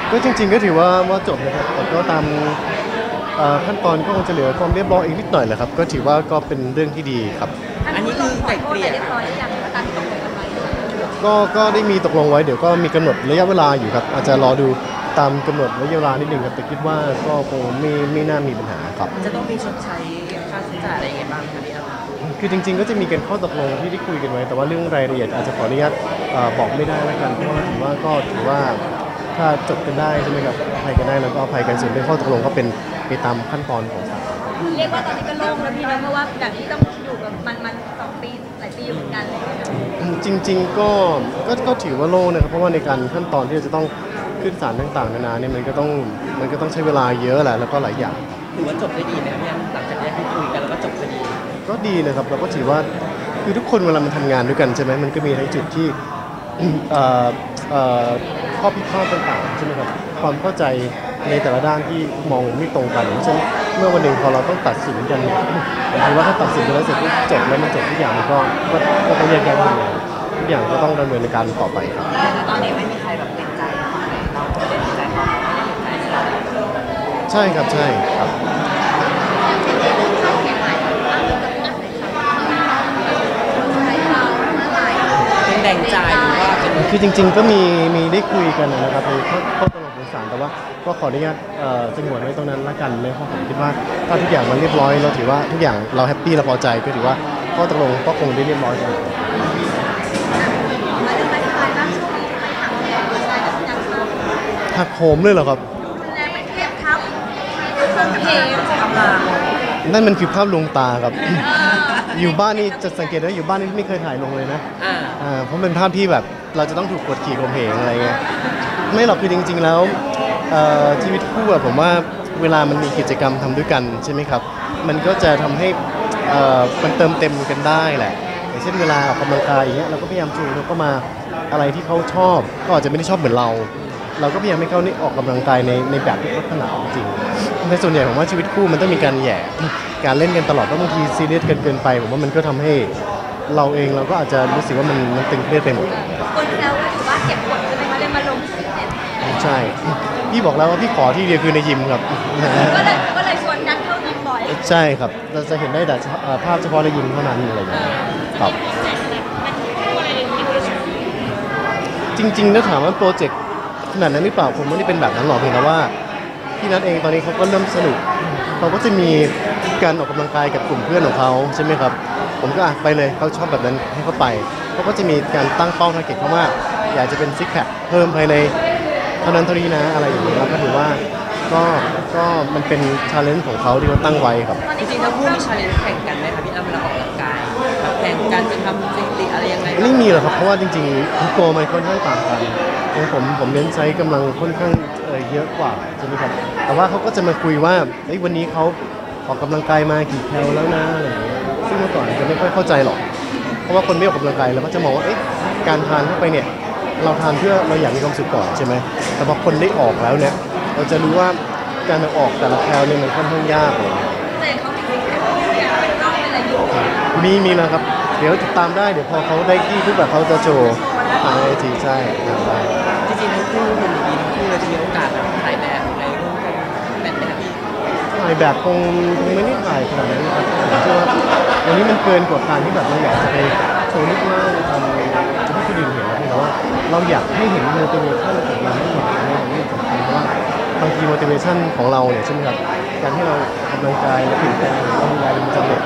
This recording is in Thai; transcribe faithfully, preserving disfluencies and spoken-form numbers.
ก็จริงๆก็ถือว่าว่าจบนะครับแต่ก็ตามขั้นตอนก็คงจะเหลือความเรียบร้อยอีกนิดหน่อยแหละครับก็ถือว่าก็เป็นเรื่องที่ดีครับอันนี้คือไก่เกลี่ยเรียบร้อยหรือยังตามที่ตกลงกันไว้ก็ก็ได้มีตกลงไว้เดี๋ยวก็มีกำหนดระยะเวลาอยู่ครับอาจจะรอดูตามกำหนดระยะเวลานิดหนึ่งครับแต่คิดว่าก็คงไม่ไม่น่ามีปัญหาครับจะต้องมีชดใช้ค่าใช้จ่ายอะไรยังไงบ้างคะพี่อ้ำคือจริงๆก็จะมีการข้อตกลงที่ได้คุยกันไว้แต่ว่าเรื่องรายละเอียดอาจจะขออนุญาตบอกไม่ได้แล้วกันเพราะว่าถือว่าก็ถือว่าถ้าจบกันได้ใช่ไหมครับอภัยกันได้แล้วก็อภัยกันส่วนเรื่องข้อตกลงก็เป็นไปตามขั้นตอนของศาลเรียกว่าตอนนี้ก็โล่งแล้วพี่นะเพราะว่าแบบที่ต้องอยู่กับมันมันสองปีหลายปีอยู่เหมือนกันเลยจริงๆก็ก็ก็ถือว่าโล่งนะครับเพราะว่าในการขั้นตอนที่จะต้องขึ้นศาลต่างๆนานาเนี่ยมันก็ต้องมันก็ต้องใช้เวลาเยอะแหละแล้วก็หลายอย่างถือว่าจบได้ดีไหมครับพี่อ้ำหลังจากที่คุยกันแล้วก็จบได้ดีก็ดีนะครับเราก็ถือว่าคือทุกคนเวลามันทำงานด้วยกันใช่ไหมมันก็มีทั้งจุดที่ข้อพิพาทต่างๆใช่ไหมครับความเข้าใจในแต่ละด้านที่มองไม่ตรงกันเพราะฉะนั้นเมื่อวันหนึ่งพอเราต้องตัดสินกันเนี่ยผมคิดว่าถ้าตัดสินกันแล้วเสร็จจบแล้วมันจบทุกอย่างมันก็ก็ต้องแยกแยะกันทุกอย่างก็ต้องดำเนินการต่อไปครับตอนนี้ไม่มีใครแบบติดใจเราไม่ได้ติดใจเขาไม่ได้ติดใจเราใช่ครับใช่ครับเป็นแบ่งใจหรือว่าคือจริงๆก็มีมีได้คุยกันนะครับในข้อข้อตกลงของศาลแต่ว่าก็ขออนุญาตสงวนไว้ตรงนั้นละกันเลยเพราะผมคิดว่าถ้าทุกอย่างมันเรียบร้อยเราถือว่าทุกอย่างเราแฮปปี้เราพอใจก็ถือว่าข้อตกลงก็คงได้เรียบร้อยแล้วหักโหมเลยเหรอครับแรงไม่เทียบครับเครื่องเพลงกำลังนั่นมันคือภาพลวงตาครับอยู่บ้านนี่จะสังเกตว่าอยู่บ้านนี่ไม่เคยถ่ายลงเลยนะอ่าเพราะเป็นภาพที่แบบเราจะต้องถูกกดขี่ข่มเหงอะไรเงี้ยไม่หรอกคือจริงๆแล้วชีวิตคู่อะผมว่าเวลามันมีกิจกรรมทำด้วยกันใช่ไหมครับมันก็จะทำให้มันเติมเต็มกันได้แหละอย่างเช่นเวลาออกกำลังกายอย่างเงี้ยเราก็พยายามจูงเขาก็มาอะไรที่เขาชอบก็อาจจะไม่ได้ชอบเหมือนเราเราก็พยายามให้เขานี่ออกกำลังกายในในแบบที่เขาถนัดจริงในส่วนใหญ่ผมว่าชีวิตคู่มันต้องมีการแหย่การเล่นกันตลอดบางทีซีเรียสกันเกินไปผมว่ามันก็ทำให้เราเองเราก็อาจจะรู้สึกว่ามันมันตึงเครียดไปหมดคนแซวว่าถือว่าเก็บกดใช่ไหมคะเลยมาลงฟิตเนสใช่พี่บอกแล้วว่าพี่ขอที่เดียวคือในยิมครับก็เลยก็เลยชวนกันเข้ายิมบ่อยใช่ครับเราจะเห็นได้แต่ภาพเฉพาะในยิมเท่านั้นอะไรอย่างเงี้ยครับจริงๆถ้าถามว่าโปรเจกต์ขนาดนั้นหรือเปล่าผมไม่ได้เป็นแบบนั้นหรอกเพียงแต่ว่าพี่นัทเองตอนนี้เขาก็เริ่มสนุกเขาก็จะมีการออกกำลังกายกับกลุ่มเพื่อนของเขาใช่ไหมครับผมก็ไปเลยเขาชอบแบบนั้นให้เขาไปเขาก็จะมีการตั้งเป้าทาร์เก็ตเขาว่าอยากจะเป็นซิกแพคเพิ่มภายในเท่านั้นเท่านี้นะอะไรอย่างเงี้ยก็ถือว่าก็ก็มันเป็นชาเลนจ์ของเขาที่เขาตั้งไว้ครับจริงๆแล้วคู่มีชาเลนจ์แข่งกันไหมครับพี่อ้ำเวลาออกกำลังกายแข่งกันจะทำสถิติอะไรยังไงไม่มีหรอกครับเพราะว่าจริงๆทุกตัวมันค่อนข้างต่างกันของผมผมเน้นใช้กำลังค่อนข้างเยอะกว่าใช่ไหมครับแต่ว่าเขาก็จะมาคุยว่าวันนี้เขาออกกำลังกายมากี่แคลแล้วนะอะไรอย่างเงี้ยซึ่งเมื่อก่อนจะไม่ค่อยเข้าใจหรอกเพราะว่าคนไม่ออกกำลังกายเราก็จะมองว่าการทานเข้าไปเนี่ยเราทานเพื่อเราอยากมีความสุขก่อนใช่ไหมแต่พอคนได้ออกแล้วเนี่ยเราจะรู้ว่าการออกแต่ละแคลเนี่ยมันค่อนข้างยากเลยมีมีแล้วครับเดี๋ยวติดตามได้เดี๋ยวพอเขาได้ที่ทุกแบบเขาจะโชว์ทางไอทีใช่ได้จริงๆทั้งคู่มันดีทั้งคู่เลยจะมีโอกาสถ่ายแบบในร่วมกันแบบไหมครับพี่ถ่ายแบบคงคงไม่ได้ถ่ายขนาดนั้นครับผมเชื่อว่าวันนี้มันเกินกว่าการที่แบบเราอยากจะไปโชว์นิดหน้าทำจะให้คนอื่นเห็นนะแต่ว่าเราอยากให้เห็น motivation ของเราให้เห็นในเรื่องสำคัญเพราะว่าบางที motivation ของเราเนี่ยใช่ไหมครับการที่เราออกกำลังกายและเปลี่ยนแปลงเราทำงานเป็นประจำเนี่ย